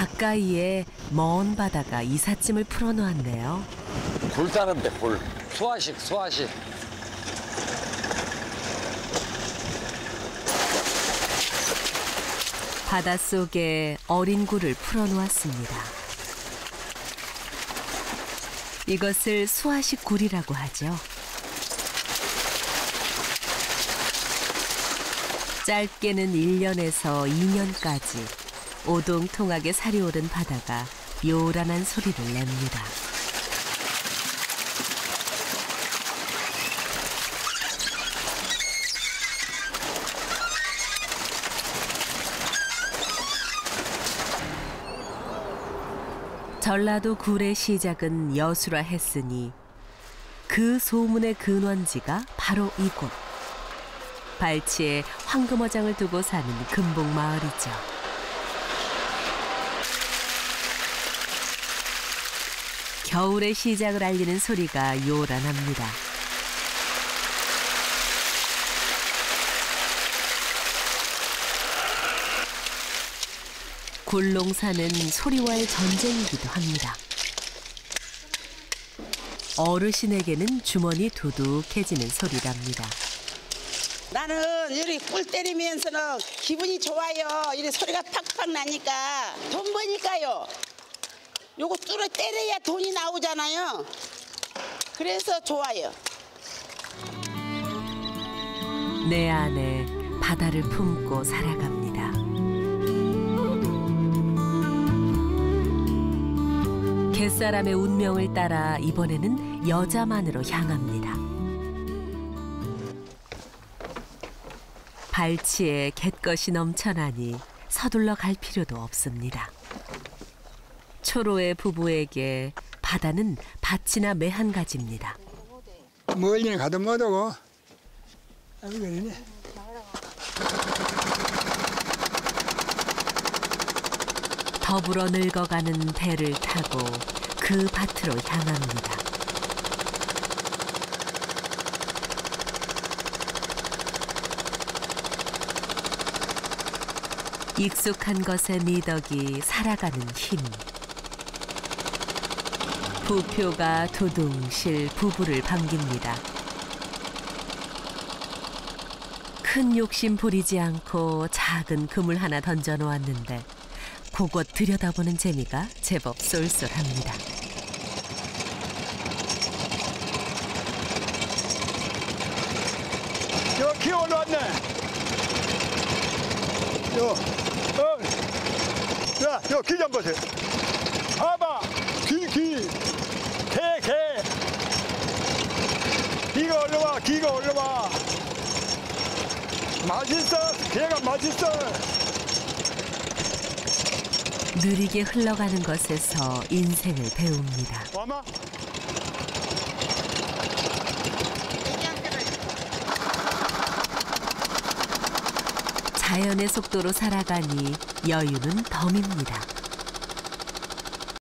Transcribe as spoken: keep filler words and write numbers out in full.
가까이에 먼 바다가 이삿짐을 풀어놓았네요. 굴 따는데 굴. 수화식 수화식. 바닷속에 어린 굴을 풀어놓았습니다. 이것을 수화식 굴이라고 하죠. 짧게는 일 년에서 이 년까지 오동통하게 살이 오른 바다가 요란한 소리를 냅니다. 전라도 굴의 시작은 여수라 했으니 그 소문의 근원지가 바로 이곳. 발치에 황금어장을 두고 사는 금봉마을이죠. 겨울의 시작을 알리는 소리가 요란합니다. 굴농사는 소리와의 전쟁이기도 합니다. 어르신에게는 주머니 두둑해지는 소리랍니다. 나는 이렇게 꿀 때리면서는 기분이 좋아요. 이렇게 소리가 팍팍 나니까 돈 버니까요. 요거 뚫어 때려야 돈이 나오잖아요. 그래서 좋아요. 내 안에 바다를 품고 살아갑니다. 갯사람의 운명을 따라 이번에는 여자만으로 향합니다. 발치에 갯것이 넘쳐나니 서둘러 갈 필요도 없습니다. 초로의 부부에게 바다는 밭이나 매 한 가지입니다. 멀리는 가도 못하고. 아이고 그러네. 더불어 늙어가는 배를 타고 그 밭으로 향합니다. 익숙한 것의 미덕이 살아가는 힘. 부표가 두둥실 부부를 반깁니다. 큰 욕심 부리지 않고 작은 그물 하나 던져 놓았는데 그곳 들여다보는 재미가 제법 쏠쏠합니다. 요 기 올라왔네. 요, 어, 야, 요 기 좀 보세요. 봐봐, 기, 기, 개, 개. 기가 올라와, 기가 올라와. 맛있어, 개가 맛있어. 느리게 흘러가는 것에서 인생을 배웁니다. 와마. 자연의 속도로 살아가니 여유는 덤입니다.